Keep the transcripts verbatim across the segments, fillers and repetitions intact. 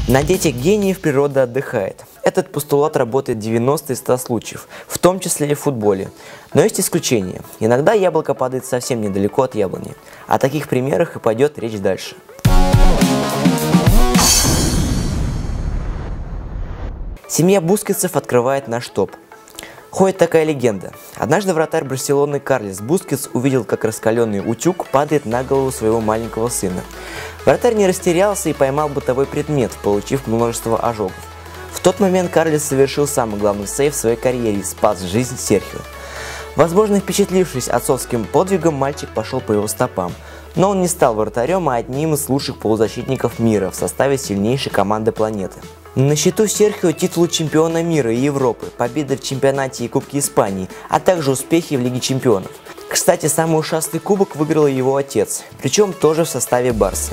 На детях гениев природа отдыхает. Этот постулат работает в девяноста из ста случаев, в том числе и в футболе. Но есть исключения. Иногда яблоко падает совсем недалеко от яблони. О таких примерах и пойдет речь дальше. Семья Бускетсов открывает наш топ. Ходит такая легенда. Однажды вратарь Барселоны Карлес Бускетс увидел, как раскаленный утюг падает на голову своего маленького сына. Вратарь не растерялся и поймал бытовой предмет, получив множество ожогов. В тот момент Карлес совершил самый главный сейв в своей карьере и спас жизнь Серхио. Возможно, впечатлившись отцовским подвигом, мальчик пошел по его стопам. Но он не стал вратарем, а одним из лучших полузащитников мира в составе сильнейшей команды планеты. На счету Серхио титулы чемпиона мира и Европы, победы в чемпионате и Кубке Испании, а также успехи в Лиге чемпионов. Кстати, самый ушастый кубок выиграл его отец, причем тоже в составе Барсы.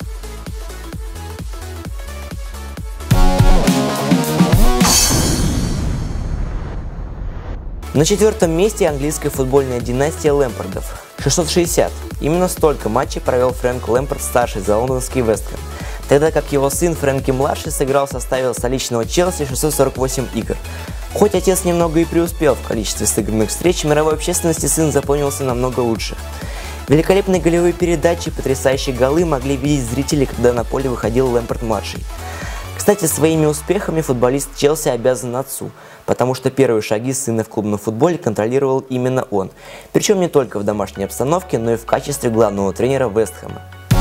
На четвертом месте английская футбольная династия Лэмпардов. шестьсот шестьдесят. Именно столько матчей провел Фрэнк Лэмпард-старший за лондонский Вест Хэм, тогда как его сын Фрэнки-младший сыграл в составе столичного Челси шестьсот сорок восемь игр. Хоть отец немного и преуспел в количестве сыгранных встреч, мировой общественности сын запомнился намного лучше. Великолепные голевые передачи и потрясающие голы могли видеть зрители, когда на поле выходил Лэмпард-младший. Кстати, своими успехами футболист Челси обязан отцу, потому что первые шаги сына в клубном футболе контролировал именно он, причем не только в домашней обстановке, но и в качестве главного тренера Вест Хэма.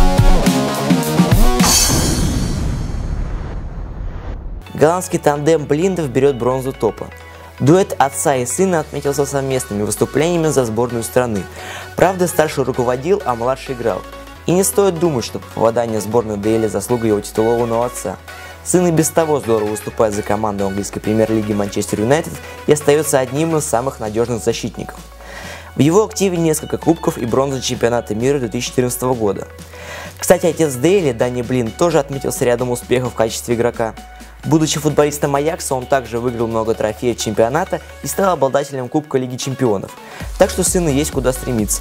Голландский тандем Блиндов берет бронзу топа. Дуэт отца и сына отметился совместными выступлениями за сборную страны. Правда, старший руководил, а младший играл. И не стоит думать, что попадание в сборную ДЛ заслуга его титулованного отца. Сын и без того здорово выступает за команду английской премьер-лиги Манчестер Юнайтед и остается одним из самых надежных защитников. В его активе несколько кубков и бронза чемпионата мира две тысячи четырнадцатого года. Кстати, отец Дейли, Дани Блинд, тоже отметился рядом успехов в качестве игрока. Будучи футболистом Аякса, он также выиграл много трофеев чемпионата и стал обладателем Кубка Лиги чемпионов. Так что сыну есть куда стремиться.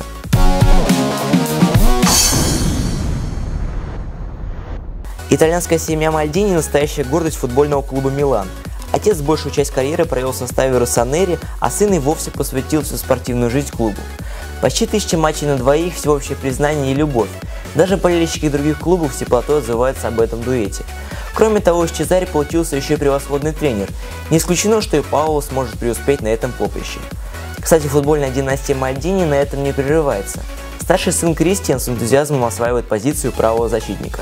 Итальянская семья Мальдини – настоящая гордость футбольного клуба «Милан». Отец большую часть карьеры провел в составе Россонери, а сын и вовсе посвятил всю спортивную жизнь клубу. Почти тысяча матчей на двоих, всеобщее признание и любовь. Даже болельщики других клубов с теплотой отзываются об этом дуэте. Кроме того, из Чезаре получился еще и превосходный тренер. Не исключено, что и Паоло сможет преуспеть на этом поприще. Кстати, футбольная династия Мальдини на этом не прерывается. Старший сын Кристиан с энтузиазмом осваивает позицию правого защитника.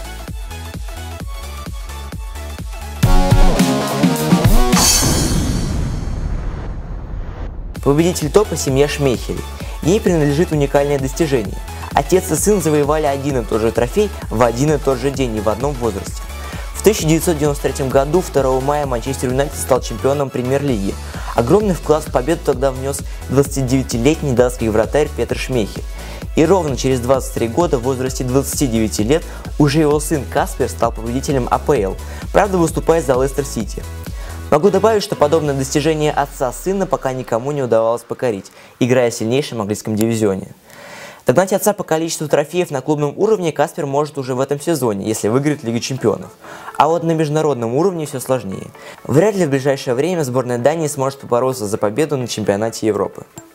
Победитель топа – семья Шмейхелей. Ей принадлежит уникальное достижение. Отец и сын завоевали один и тот же трофей в один и тот же день и в одном возрасте. В тысяча девятьсот девяносто третьем году, второго мая, Манчестер Юнайтед стал чемпионом премьер-лиги. Огромный вклад в победу тогда внес двадцатидевятилетний датский вратарь Петер Шмейхель. И ровно через двадцать три года, в возрасте двадцати девяти лет, уже его сын Каспер стал победителем А П Л, правда выступая за Лестер Сити. Могу добавить, что подобное достижение отца-сына пока никому не удавалось покорить, играя в сильнейшем английском дивизионе. Догнать отца по количеству трофеев на клубном уровне Каспер может уже в этом сезоне, если выиграет Лигу чемпионов. А вот на международном уровне все сложнее. Вряд ли в ближайшее время сборная Дании сможет побороться за победу на чемпионате Европы.